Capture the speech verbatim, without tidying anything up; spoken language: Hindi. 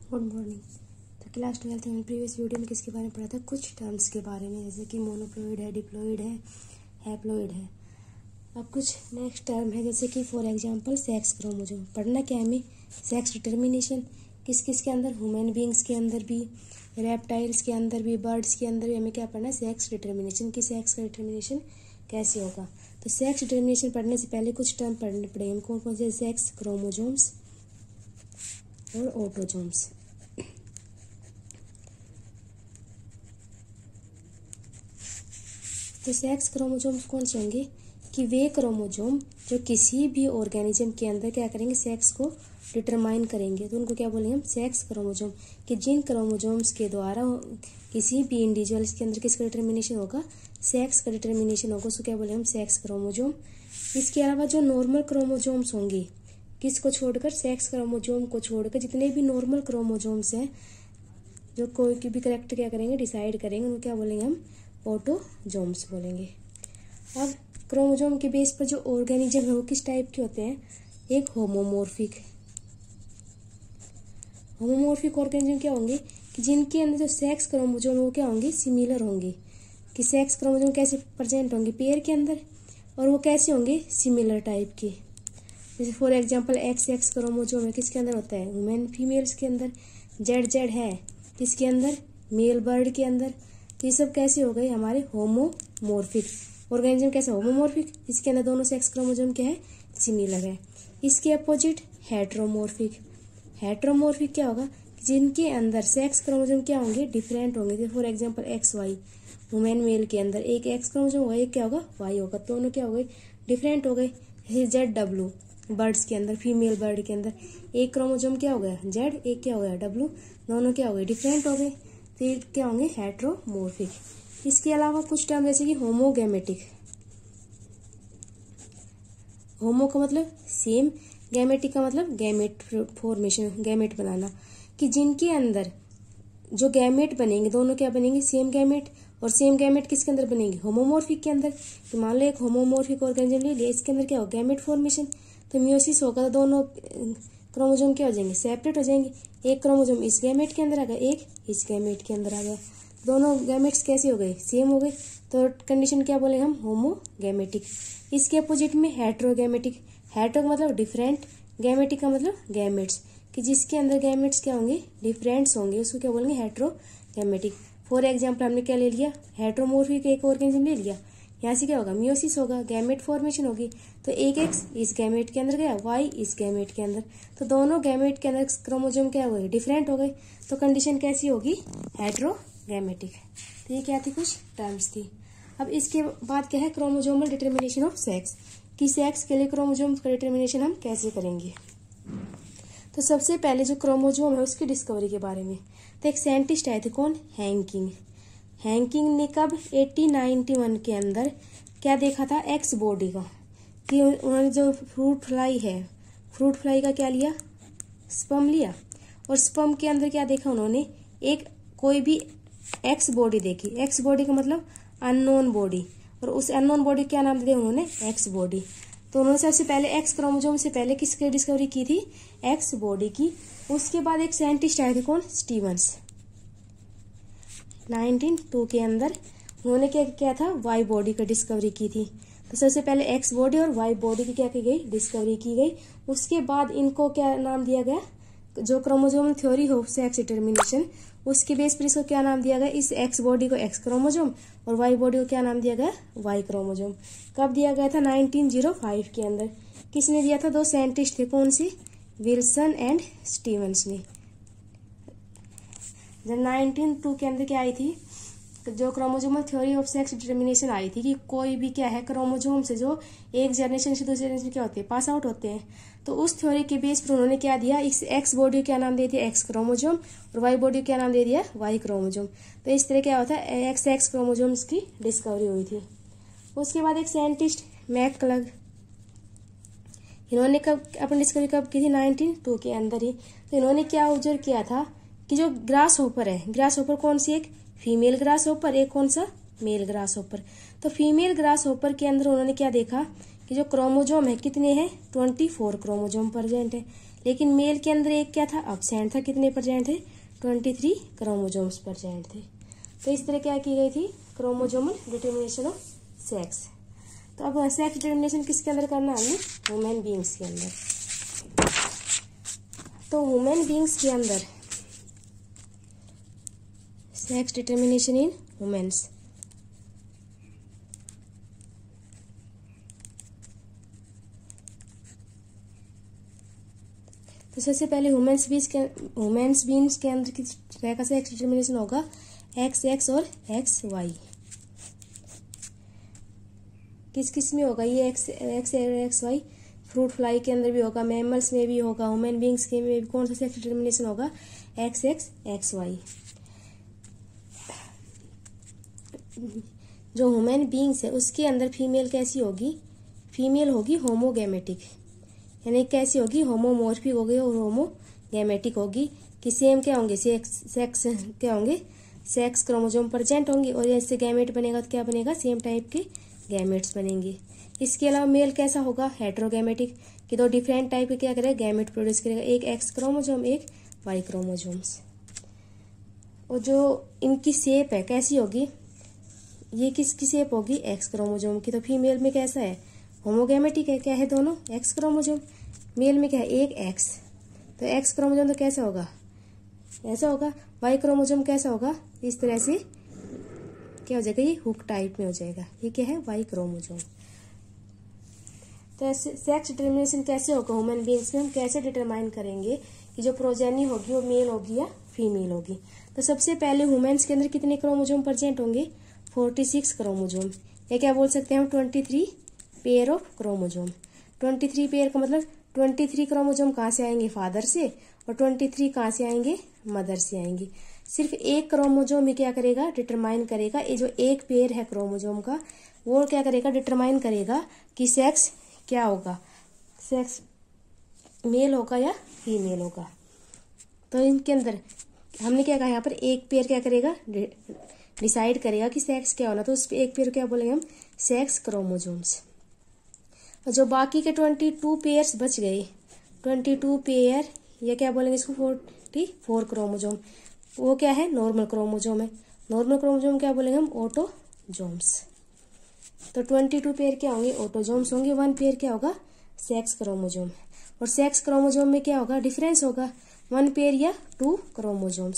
Good morning. तो क्लास ट्वेल्थ में प्रीवियस वीडियो में किसके बारे में पढ़ा था? कुछ टर्म्स के बारे में, जैसे कि मोनोप्लॉइड है, डिप्लॉइड है, हैप्लॉइड है। अब कुछ नेक्स्ट टर्म है, जैसे कि फॉर एग्जांपल सेक्स क्रोमोसोम। पढ़ना क्या हमें? सेक्स डिटर्मिनेशन किस किस के अंदर? ह्यूमन बींग्स के अंदर भी, रेप्टाइल्स के अंदर भी, बर्ड्स के अंदर भी हमें क्या पढ़ना है? सेक्स डिटर्मिनेशन की सेक्स का डिटर्मिनेशन कैसे होगा। तो सेक्स डिटर्मिनेशन पढ़ने से पहले कुछ टर्म पढ़ने पड़ेंगे। कौन कौन से? सेक्स क्रोमोसोम्स और ऑटोसोम्स। तो सेक्स क्रोमोसोम्स कौन से होंगे? कि वे क्रोमोसोम जो किसी भी ऑर्गेनिज्म के अंदर क्या करेंगे? सेक्स को डिटरमाइन करेंगे। तो उनको क्या बोलेंगे हम? Sex chromosome. कि जिन क्रोमोसोम्स के द्वारा किसी भी इंडिविजुअल्स के अंदर किसका डिटर्मिनेशन होगा? सेक्स का डिटर्मिनेशन होगा, उसको क्या बोलेंगे हम? Sex chromosome. इसके अलावा जो नॉर्मल क्रोमोसोम्स होंगे, किसको छोड़कर? सेक्स क्रोमोसोम को छोड़कर जितने भी नॉर्मल क्रोमोसोम्स हैं, जो कोई की भी करेक्ट क्या करेंगे? डिसाइड करेंगे, उनको क्या बोलेंगे हम? ऑटोसोम्स बोलेंगे। अब क्रोमोसोम के बेस पर जो ऑर्गेनिज्म है वो किस टाइप के होते हैं? एक होमोमॉर्फिक। होमोमॉर्फिक ऑर्गेनिज्म क्या होंगे? कि जिनके अंदर जो सेक्स क्रोमोसोम वो क्या होंगे? सिमिलर होंगे। कि सेक्स क्रोमोसोम कैसे प्रेजेंट होंगे? पेयर के अंदर, और वो कैसे होंगे? सिमिलर टाइप के। जैसे for example X X chromosome है, किसके अंदर होता है? वुमेन फीमेल्स के अंदर। जेड जेड है किसके अंदर? मेल बर्ड के अंदर। तो ये सब कैसे हो गए? हमारे होमोमॉर्फिक ऑर्गेनिज्म। कैसे? होमोमॉर्फिक, इसके अंदर दोनों सेक्स क्रोमोसोम क्या है? सिमिलर है। इसके अपोजिट हेट्रोमॉर्फिक। हेट्रोमॉर्फिक क्या होगा? जिनके अंदर सेक्स क्रोमोसोम क्या होंगे? डिफरेंट होंगे। For example X Y, women male के अंदर एक एक्स क्रोमोसोम होगा, एक क्या होगा? वाई होगा। दोनों क्या हो गए? डिफरेंट हो गए। जेड डब्ल्यू, बर्ड्स के अंदर, फीमेल बर्ड के अंदर एक क्रोमोसोम क्या हो गया? जेड, एक क्या हो गया? डब्ल्यू। दोनों क्या हो गए? डिफरेंट हो गए। तो ये क्या होंगे? हेट्रोमॉर्फिक। इसके अलावा कुछ टर्म जैसे कि होमोगैमेटिक। होमो का मतलब सेम, गैमेटिक का मतलब गैमेट फॉर्मेशन, गैमेट बनाना। कि जिनके अंदर जो गैमेट बनेंगे दोनों क्या बनेंगे? Same gamete. और सेम गैमेट किसके अंदर बनेंगे? होमोमॉर्फिक के अंदर। तो मान लो एक होमोमॉर्फिक ऑर्गेनिज्म ले लिया, इसके अंदर क्या होगा? Gamete formation. तो मियोसिस होगा, तो दोनों क्रोमोसोम क्या हो जाएंगे? सेपरेट हो जाएंगे। एक क्रोमोसोम इस गैमेट के अंदर आ गया, एक इस गैमेट के अंदर आ गया। दोनों गैमेट्स कैसे हो गए? सेम हो गए। तो कंडीशन क्या बोलेंगे हम? होमोगैमेटिक। इसके अपोजिट में हेट्रोगैमेटिक। हेट्रो का मतलब डिफरेंट, गैमेटिक का मतलब गैमेट्स। कि जिसके अंदर गैमेट्स क्या होंगे? डिफरेंट्स होंगे, उसको क्या बोलेंगे? हेट्रोगैमेटिक। फॉर एग्जाम्पल हमने क्या ले लिया? हेट्रोमॉर्फिक एक ऑर्गेनिज्म ले लिया, यहाँ से क्या होगा? मियोसिस होगा, गैमेट फॉर्मेशन होगी। तो एक एक्स इस गैमेट के अंदर गया, वाई इस गैमेट के अंदर। तो दोनों गैमेट के अंदर क्रोमोसोम क्या हो गए? डिफरेंट हो गए। तो कंडीशन कैसी होगी? हेट्रोगैमेटिक। तो ये क्या थी? कुछ टर्म्स थी। अब इसके बाद क्या है? Chromosomal determination of sex. कि सेक्स के लिए क्रोमोसोम का डिटर्मिनेशन हम कैसे करेंगे। तो सबसे पहले जो क्रोमोसोम है उसकी डिस्कवरी के बारे में, तो एक साइंटिस्ट आए थे। कौन? हैंकिंग। हैंकिंग ने कब? अठारह सौ इक्यानवे के अंदर क्या देखा था? एक्स बॉडी का। कि उन्होंने जो फ्रूट फ्लाई है, फ्रूट फ्लाई का क्या लिया? स्पर्म लिया। और स्पर्म के अंदर क्या देखा उन्होंने? एक कोई भी एक्स बॉडी देखी। एक्स बॉडी का मतलब अननोन बॉडी, और उस अननोन बॉडी क्या नाम दिया उन्होंने? X body. तो उन्होंने सबसे पहले एक्स क्रोमोसोम से पहले किसकी डिस्कवरी की थी? एक्स बॉडी की। उसके बाद एक साइंटिस्ट आए थे। कौन? स्टीवंस। नाइनटीन टू के अंदर उन्होंने क्या किया था? वाई बॉडी का डिस्कवरी की थी। तो सबसे पहले एक्स बॉडी और वाई बॉडी की क्या की गई? डिस्कवरी की गई। उसके बाद इनको क्या नाम दिया गया? जो क्रोमोसोम थ्योरी हो सेक्स डिटर्मिनेशन, उसके बेस पर इसको क्या नाम दिया गया? इस एक्स बॉडी को एक्स क्रोमोसोम और वाई बॉडी को क्या नाम दिया गया? Y chromosome. कब दिया गया था? नाइनटीन ओ फाइव के अंदर। किसने दिया था? दो साइंटिस्ट थे। कौन से? विल्सन एंड स्टीवंस ने। जब नाइनटीन टू के अंदर क्या आई थी? जो chromosomal theory of sex determination आई थी, कि कोई भी क्या है क्रोमोसोम से जो एक जनरेशन से दूसरे जनरेशन क्या होते हैं? पास आउट होते हैं। तो उस थ्योरी के बेस पर उन्होंने क्या दिया? इस एक्स बॉडी को क्या नाम दे दिया? X chromosome. और वाई बॉडी को क्या नाम दे दिया? Y chromosome. तो इस तरह क्या होता है? एक्स एक्स क्रोमोसोम्स की डिस्कवरी हुई थी। उसके बाद एक साइंटिस्ट मैकक्लग, इन्होंने कब अपनी डिस्कवरी कब की थी? नाइनटीन टू के अंदर ही। तो इन्होंने क्या ऑब्जर्व किया था? कि जो ग्रास होपर है, ग्रास होपर कौन सी? एक फीमेल ग्रास होपर, एक कौन सा? Male grasshopper. तो फीमेल ग्रास होपर के अंदर उन्होंने क्या देखा? कि जो क्रोमोसोम है कितने हैं? ट्वेंटी फोर क्रोमोसोम प्रेजेंट है। लेकिन मेल के अंदर एक क्या था, अब्सेंट था। कितने प्रेजेंट थे, ट्वेंटी थ्री क्रोमोजोम्स प्रेजेंट थे। तो इस तरह क्या की गई थी, क्रोमोजोमल डिटर्मिनेशन ऑफ सेक्स। तो अब सेक्स डिटर्मिनेशन किसके अंदर करना है, ह्यूमन बींग्स के अंदर। तो ह्यूमन बींग्स के अंदर सेक्स डिटर्मिनेशन इन ह्यूमन्स। तो सबसे पहले ह्यूमन्स बींग्स के ह्यूमन्स बींग्स के अंदर किस तरह का सेक्स डिटर्मिनेशन होगा, एक्स एक्स और एक्स वाई। किस किस में होगा ये X X X Y, fruit fly के अंदर भी होगा, मैमल्स में भी होगा, ह्यूमन बींग्स के में भी कौन सा सेक्स डिटर्मिनेशन होगा, एक्स एक्स एक्स वाई। जो ह्यूमन बींग्स है उसके अंदर फीमेल कैसी होगी, फीमेल होगी होमोगैमेटिक, यानी कैसी होगी, होमोमॉर्फिक होगी और होमोगैमेटिक होगी। कि सेम क्या होंगे, सेक्स सेक्स क्या होंगे, सेक्स क्रोमोसोम प्रेजेंट होंगे और इससे गैमेट बनेगा तो क्या बनेगा, सेम टाइप के गैमेट्स बनेंगे। इसके अलावा मेल कैसा होगा, हेट्रोगैमेटिक, कि दो डिफरेंट टाइप के क्या करेगा, गैमेट प्रोड्यूस करेगा, एक एक्स क्रोमोसोम एक वाई क्रोमोसोम्स। और जो इनकी शेप है कैसी होगी, ये किसकी शेप होगी, एक्स क्रोमोसोम की। तो फीमेल में कैसा है, होमोगैमेटिक है, क्या है दोनों एक्स क्रोमोसोम। मेल में क्या है, एक एक्स, तो एक्स क्रोमोसोम तो कैसा होगा, ऐसा होगा। वाई क्रोमोसोम कैसा होगा, इस तरह से क्या हो जाएगा, ये हुक टाइप में हो जाएगा। ये क्या है, वाई क्रोमोसोम। तो ऐसे सेक्स डिटर्मिनेशन कैसे होगा ह्यूमन बींग्स में, हम कैसे डिटरमाइन करेंगे कि जो प्रोजेनी होगी वो मेल होगी या फीमेल होगी। तो सबसे पहले ह्यूमन्स के अंदर कितने क्रोमोसोम प्रेजेंट होंगे, फोर्टी सिक्स क्रोमोसोम, या क्या बोल सकते हैं हम, twenty three pair of chromosome. Twenty three pair का मतलब ट्वेंटी थ्री क्रोमोसोम कहाँ से आएंगे, फादर से, और ट्वेंटी थ्री कहाँ से आएंगे, मदर से आएंगे। सिर्फ एक क्रोमोसोम ही क्या करेगा, डिटरमाइन करेगा, ये जो एक पेयर है क्रोमोसोम का वो क्या करेगा, डिटरमाइन करेगा कि सेक्स क्या होगा, सेक्स मेल होगा या फीमेल होगा। तो इनके अंदर हमने क्या कहा, यहाँ पर एक पेयर क्या करेगा, डिसाइड करेगा कि सेक्स क्या होना। तो उस एक पेयर क्या बोलेंगे हम, सेक्स क्रोमोसोम्स। और जो बाकी के ट्वेंटी टू पेयर्स बच गए, ट्वेंटी टू पेयर या क्या बोलेंगे इसको, फोर्टी फोर क्रोमोसोम, वो क्या है, नॉर्मल क्रोमोसोम है। नॉर्मल क्रोमोसोम क्या बोलेंगे हम, ऑटोजोम्स। तो ट्वेंटी टू पेयर क्या होंगे, ऑटोजोम्स होंगे। वन पेयर क्या होगा, सेक्स क्रोमोसोम। और सेक्स क्रोमोसोम में क्या होगा, डिफरेंस होगा, वन पेयर या टू क्रोमोसोम्स।